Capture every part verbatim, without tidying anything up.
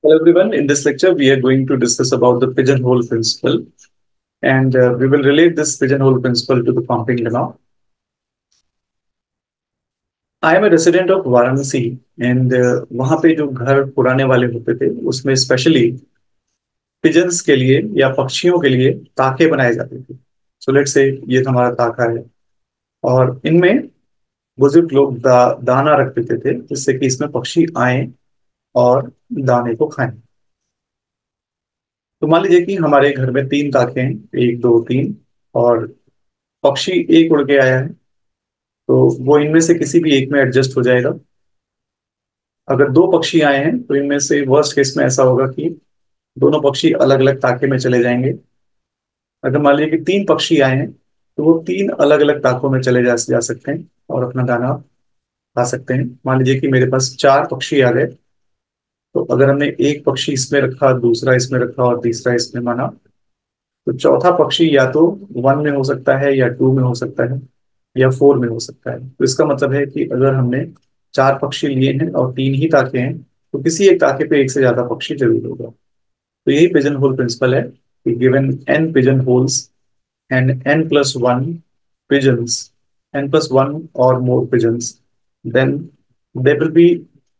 Hello everyone. In this lecture, we are going to discuss about the pigeonhole principle, and uh, we will relate this pigeonhole principle to the pumping lemma. I am a resident of Varanasi, and uh, वहाँ पे जो घर पुराने वाले होते थे, उसमें specially pigeons के लिए या पक्षियों के लिए ताके बनाए जाते थे. सो लेट्स से ये हमारा ताका है और इनमें बुजुर्ग लोग दा, दाना रख देते थे जिससे कि इसमें पक्षी आए और दाने को खाएं. तो मान लीजिए कि हमारे घर में तीन ताके हैं, एक दो तीन, और पक्षी एक उड़ के आया है. तो वो इनमें से किसी भी एक में एडजस्ट हो जाएगा. अगर दो पक्षी आए हैं तो इनमें से वर्स्ट केस में ऐसा होगा कि दोनों पक्षी अलग अलग ताके में चले जाएंगे. अगर मान लीजिए कि तीन पक्षी आए हैं तो वो तीन अलग अलग ताकों में चले जा, जा सकते हैं और अपना दाना खा सकते हैं. मान लीजिए कि मेरे पास चार पक्षी आ गए, तो अगर हमने एक पक्षी इसमें रखा, दूसरा इसमें रखा और तीसरा इसमें माना, तो चौथा पक्षी या तो वन में हो सकता है या टू में हो सकता है या फोर में हो सकता है. तो इसका मतलब है कि अगर हमने चार पक्षी लिए हैं और तीन ही ताके हैं तो किसी एक ताके पे एक से ज्यादा पक्षी जरूर होगा. तो यही पिजन होल प्रिंसिपल है कि given N pigeon holes and N plus one pigeons, n plus one or more pigeons, then there will be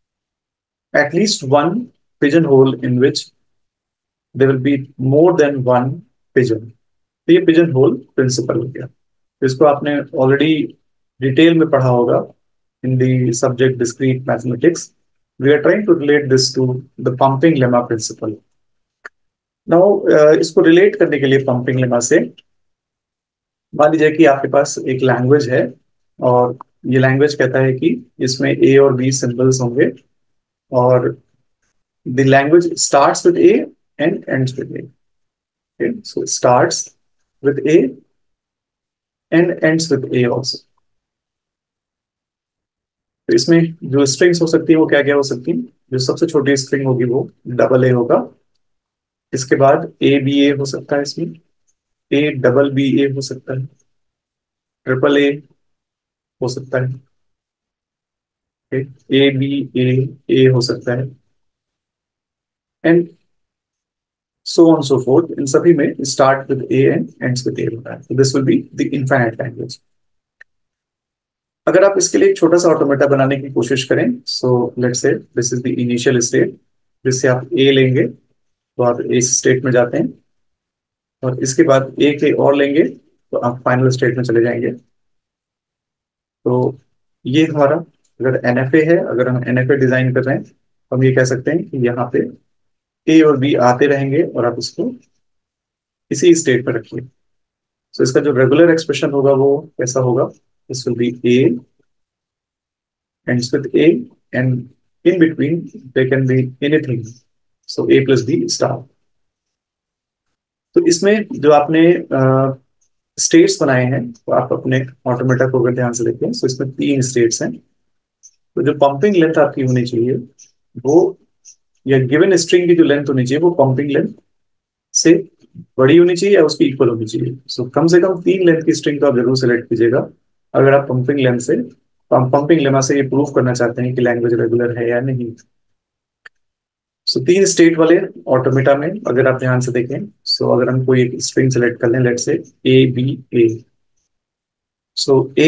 at least one pigeonhole in which there will be more than one pigeon. तो ये pigeon whole principal हो गया. तो इसको आपने already detail में पढ़ा होगा in the subject discrete mathematics. We are trying to relate this to the pumping lemma principle. Now इसको रिलेट करने के लिए पंपिंग लेमा से मान लीजिए कि आपके पास एक लैंग्वेज है और ये लैंग्वेज कहता है कि इसमें ए और बी सिंबल्स होंगे और the language starts with A and ends with A. Okay, so it starts with A and ends with A also. तो इसमें जो स्ट्रिंग्स हो सकती है वो क्या क्या हो सकती है. जो सबसे छोटी स्ट्रिंग होगी वो डबल ए होगा. इसके बाद ए बी ए हो सकता है, इसमें ए डबल बी ए हो सकता है, ट्रिपल ए हो सकता है, ए बी ए ए हो सकता है, and so on so forth. इन सभी में start with A and ends with A होता है. तो this will be the infinite language. अगर आप इसके लिए एक छोटा सा ऑटोमेटा बनाने की कोशिश करें, so let's say this is the initial state जिससे आप ए लेंगे तो आप इस स्टेट में जाते हैं और इसके बाद ए के और लेंगे तो आप फाइनल स्टेट में चले जाएंगे. तो ये हमारा अगर एन एफ ए है, अगर हम एन एफ ए डिजाइन कर रहे हैं तो हम ये कह सकते हैं कि यहाँ पे ए और बी आते रहेंगे और आप इसको इसी स्टेट पर रखिए. सो so, इसका जो रेगुलर एक्सप्रेशन होगा वो कैसा होगा. This will be a ends with A and in between there can be anything. So A plus B star. तो इसमें जो आपने स्टेट्स बनाए हैं तो आप अपने ऑटोमेटा को अगर ध्यान से देखें तो इसमें तीन स्टेट्स हैं. तो जो पंपिंग लेंथ आपकी होनी चाहिए वो, या गिवन स्ट्रिंग की जो लेंथ होनी चाहिए वो पंपिंग लेंथ से बड़ी होनी चाहिए या उसकी इक्वल होनी चाहिए. सो so, कम से कम तीन लेंथ की स्ट्रिंग तो आप जरूर सेलेक्ट कीजिएगा अगर आप पंपिंग लेंथ से पंपिंग लेमा से ये प्रूव करना चाहते हैं कि लैंग्वेज रेगुलर है या नहीं. सो so, तीन स्टेट वाले ऑटोमेटा में अगर आप ध्यान से देखें, सो so, अगर हम कोई एक स्ट्रिंग सेलेक्ट कर लें, लेट्स से ए बी ए. सो ए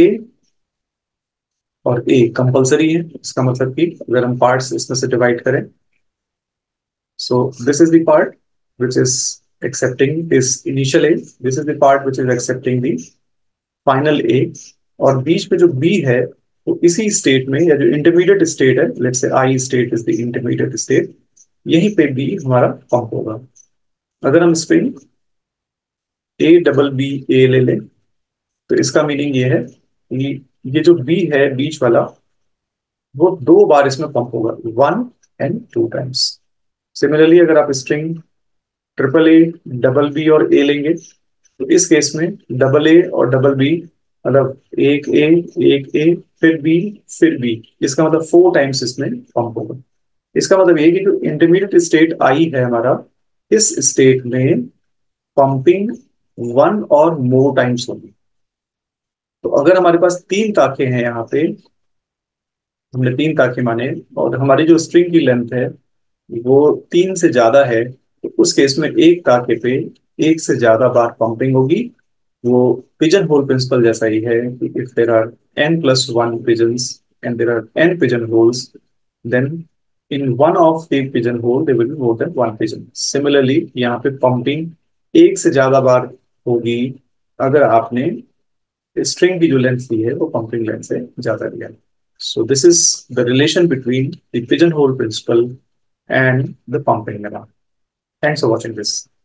और ए कंपलसरी है. इसका मतलब कि अगर हम पार्ट्स इसमें से डिवाइड करें, so this is the part which is accepting this initial A, this is the part which is accepting the final A, और बीच में जो बी है तो इसी स्टेट में, या जो इंटरमीडिएट स्टेट है, let's say I state is the intermediate state, यहीं पे बी हमारा पंप होगा. अगर हम string A double B A ले लें तो इसका मीनिंग ये है कि ये जो बी है बीच वाला वो दो बार इसमें पंप होगा, one and two times. Similarly अगर आप string triple A double B और ए लेंगे तो इस केस में डबल ए और डबल बी मतलब एक ए एक ए फिर बी फिर बी, इसका मतलब फोर टाइम्स इसमें पंप होगा. इसका मतलब ये कि जो इंटरमीडिएट स्टेट आई है हमारा, इस स्टेट में पंपिंग वन और मोर टाइम्स होगी. तो अगर हमारे पास तीन ताके हैं यहाँ पे, हमने तीन ताके माने और हमारी जो स्ट्रिंग की लेंथ है वो तीन से ज्यादा है, तो उस केस में एक टाके पे एक से ज्यादा बार पंपिंग होगी। वो पिजन होल प्रिंसिपल जैसा ही है कि if there are N plus one pigeons and there are N pigeon holes, then in one of the pigeon hole there will be more than one pigeon. Similarly यहाँ पे pumping एक से ज्यादा बार होगी अगर आपने स्ट्रिंग की जो लेंथ दी है वो पंपिंग लेंथ से ज्यादा लिया है। So this is the relation between the pigeonhole principle and the pumping lemma. Thanks for watching this.